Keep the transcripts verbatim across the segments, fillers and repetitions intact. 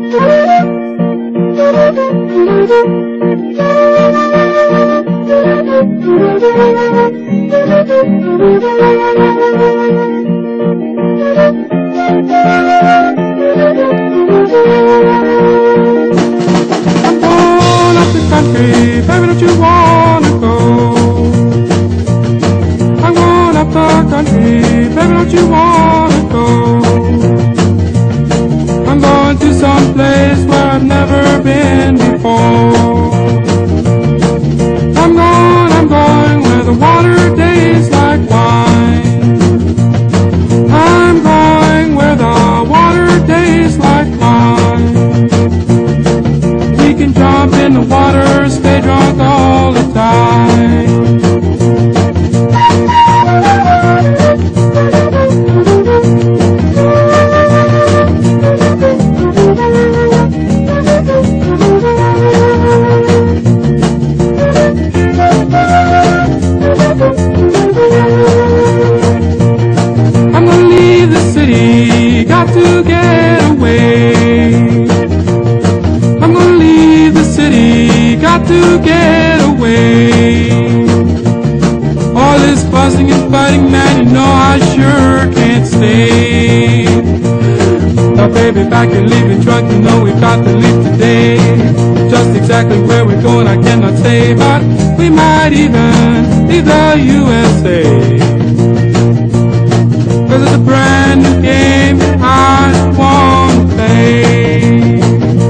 Country, baby, don't you wanna go? I'm going up the country, baby, don't you wanna go? I'm going to some place where I've never been before. I'm going, I'm going where the water tastes like wine. I'm going where the water tastes like wine. We can jump in the water, stay drunk all the time. I'm gonna leave the city, got to get away. I'm gonna leave the city, got to get away. All this fussing and fighting, man, you know I sure can't stay. Now baby, back and leaving drunk, you know we've got to leave today. Just exactly where we're going I cannot say, but we might even leave the U S A. Cause it's a brand new game that I wanna play.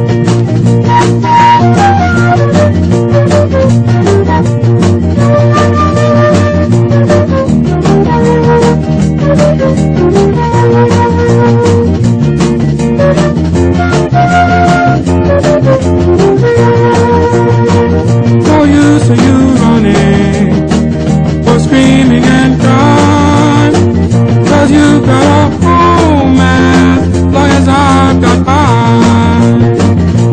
No use of you running or screaming and crying, cause you got a home as long as I've got mine.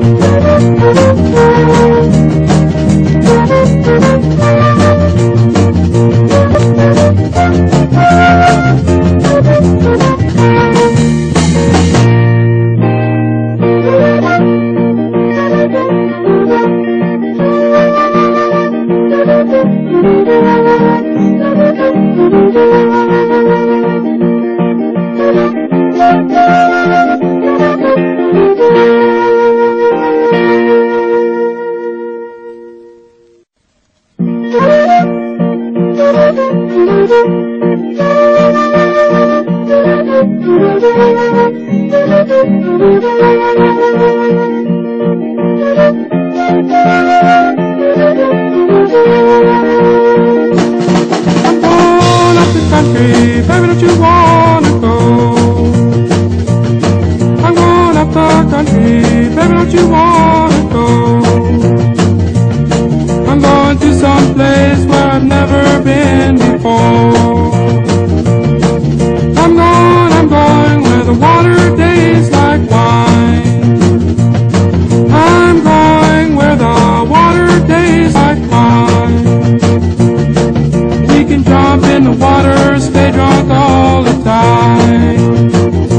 Country, baby, don't you wanna go? I'm going up the country, baby, don't you wanna go? I'm going to some place where I've never been before. I'm going, I'm going where the water tastes like wine. I'm going where the water tastes like wine. We can jump in the water, stay drunk all the time.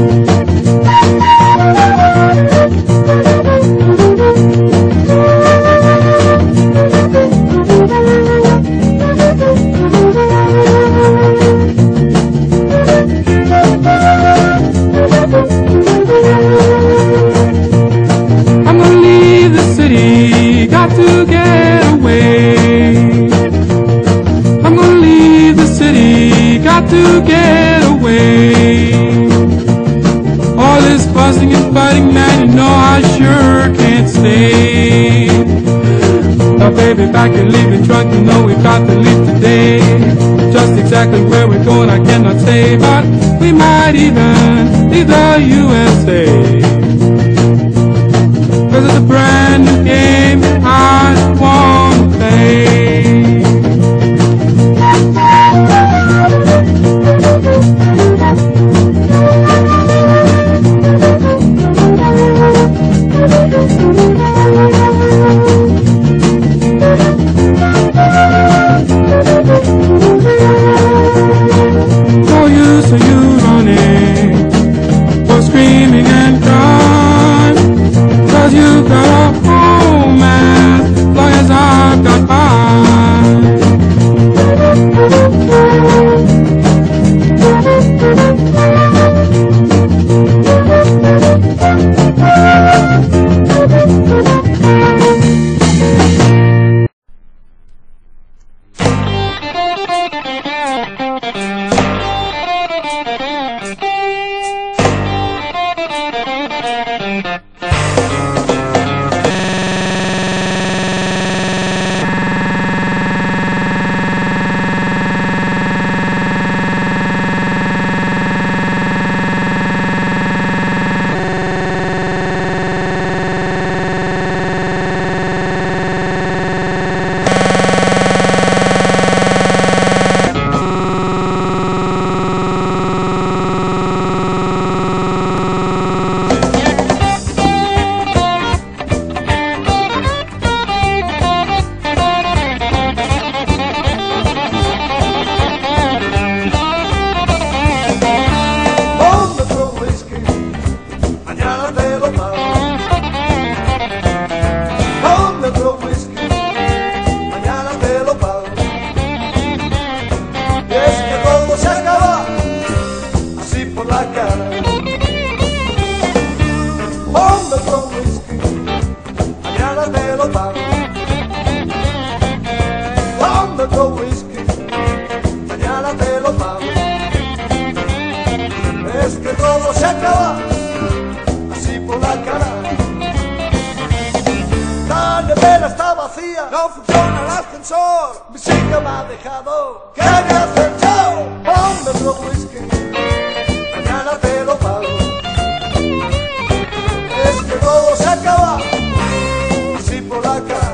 I'm gonna leave the city, got to get away. I'm gonna leave the city, got to get away. All this fussing and fighting, man, you know I sure can't stay. Now baby, back and leaving drunk, you know we've got to leave today. Just exactly where we're going I cannot say, but we might even leave the U S A. Cause it's a brand new game that I wanna play. No use of you running or screaming and crying. mañana te lo pago. Ponme otro whisky, mañana te lo pago. Y es que todo se acaba así por la cara. Ponme otro whisky, mañana te lo pago. Ponme otro whisky, mañana te lo pago. Es que todo se acaba así por la cara. La nevera está vacía, no funciona el ascensor. Mi sitio me ha dejado, ¿qué voy a hacer yo? Ponme otro whisky, mañana te lo pago. Es que todo se acaba así por la cara.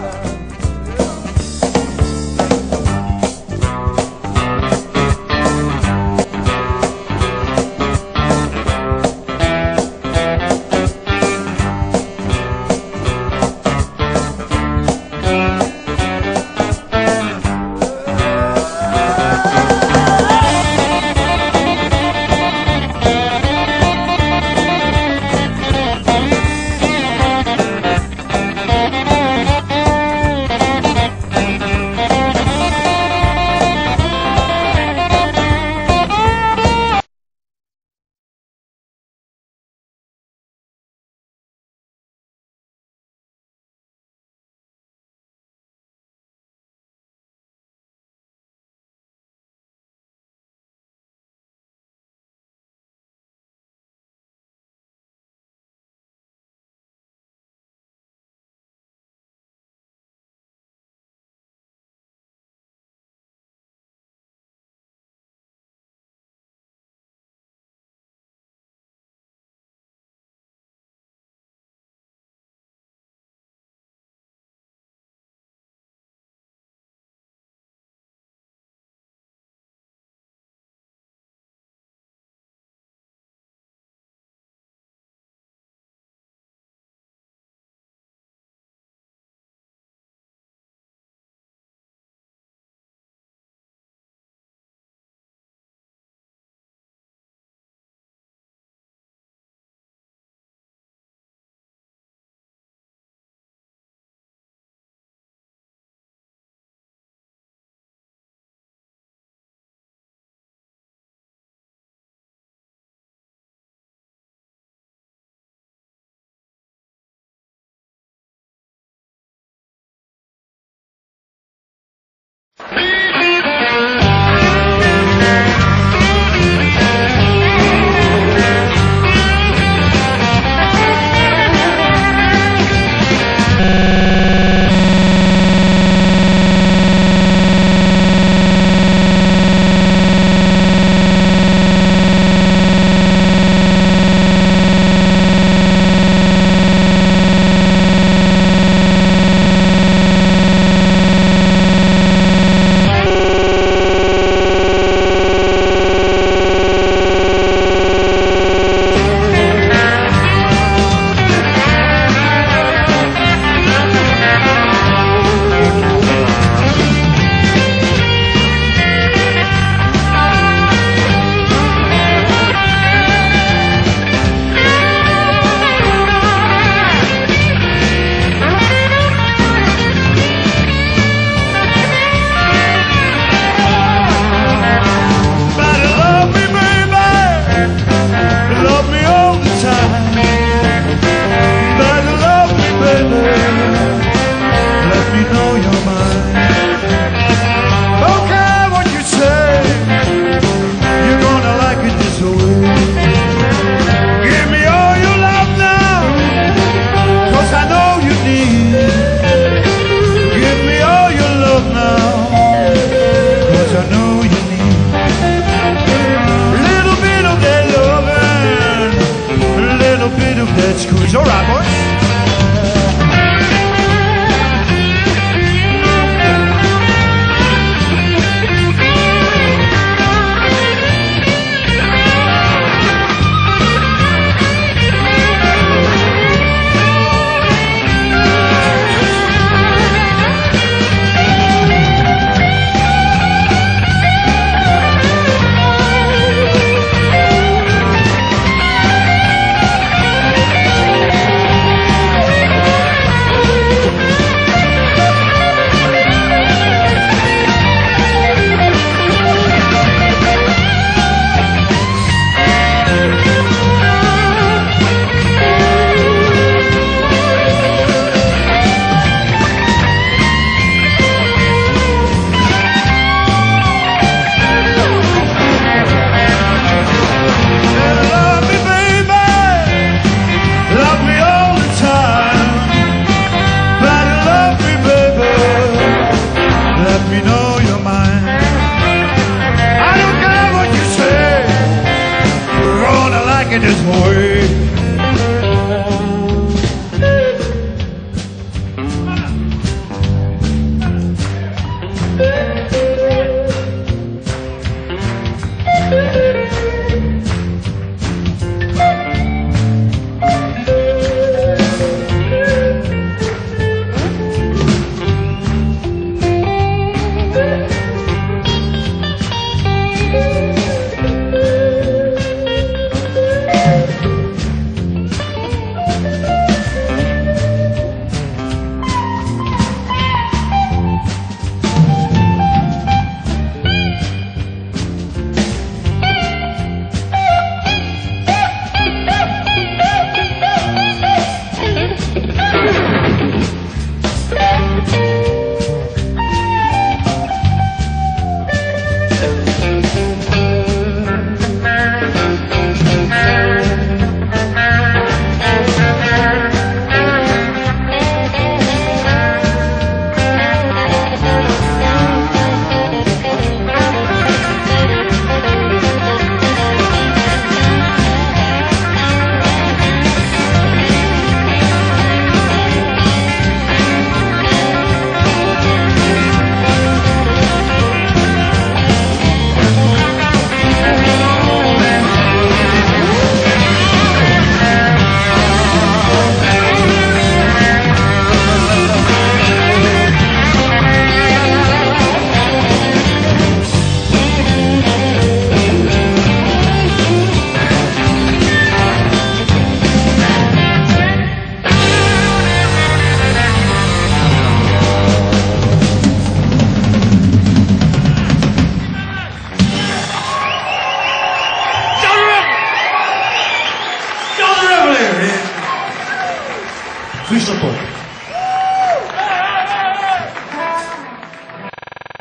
Crystal Pop.